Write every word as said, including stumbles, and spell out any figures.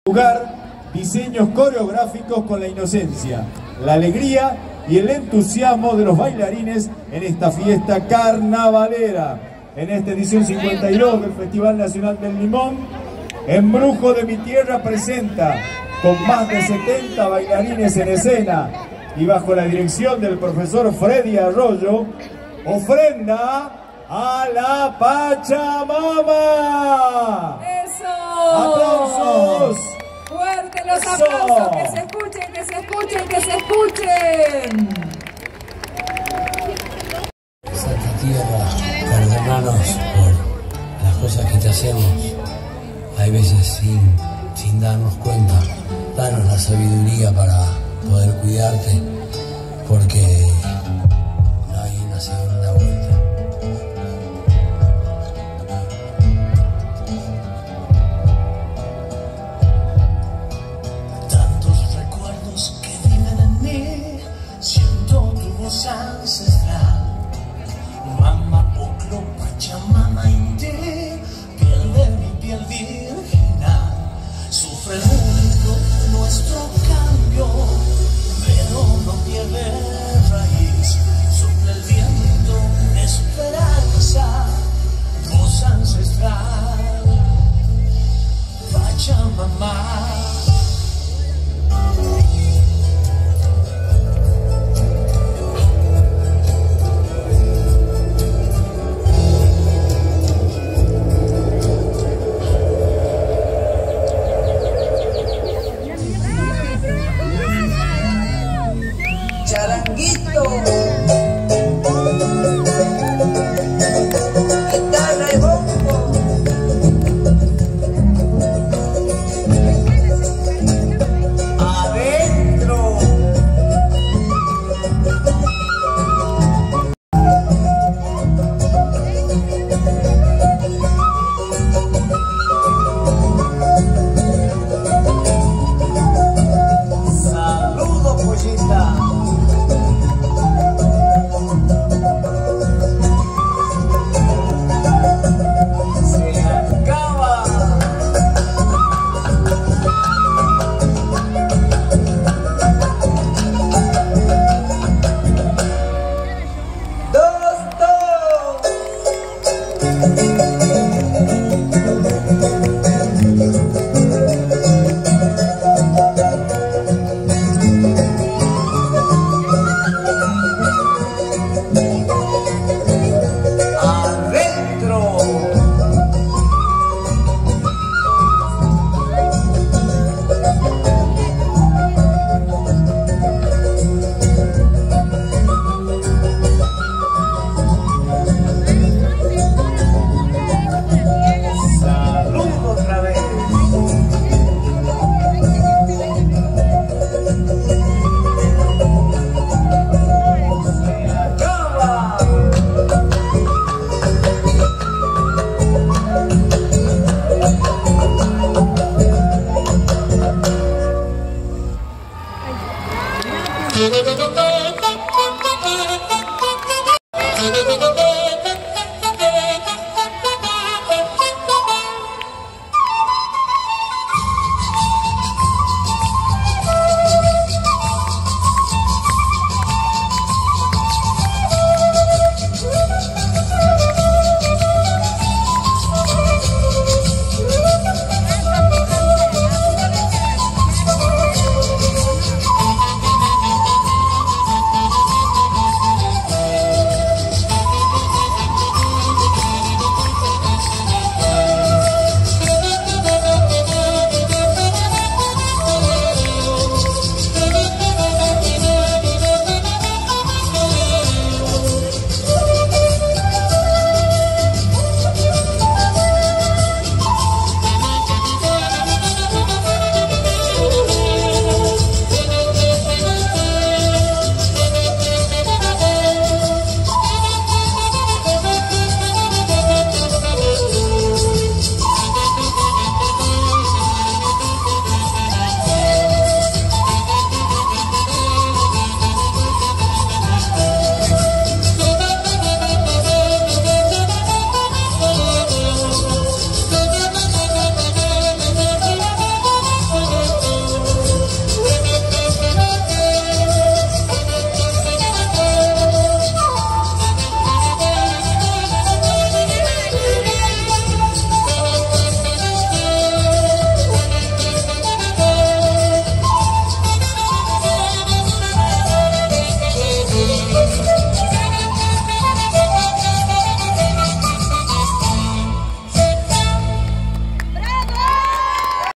Lugar, diseños coreográficos con la inocencia, la alegría y el entusiasmo de los bailarines en esta fiesta carnavalera. En esta edición cincuenta y dos del Festival Nacional del Limón, Embrujo de mi Tierra presenta, con más de setenta bailarines en escena y bajo la dirección del profesor Freddy Arroyo, ofrenda a la Pachamama. ¡Eso! ¡Aplausos! ¡Fuerte los ¡Eso! aplausos! ¡Que se escuchen, que se escuchen, que se escuchen! Santa Tierra, perdónanos por las cosas que te hacemos, hay veces sin, sin darnos cuenta. Danos la sabiduría para poder cuidarte, porque no hay una segunda vuelta. Tantos recuerdos que viven en mí, siento tu voz ancestral. Mamá Poclo, Pachamama Inti, piel de mi piel virginal. Sufre el mundo nuestro cambio, pero no pierde raíz. Sopla el viento de esperanza, voz ancestral. Pachamama.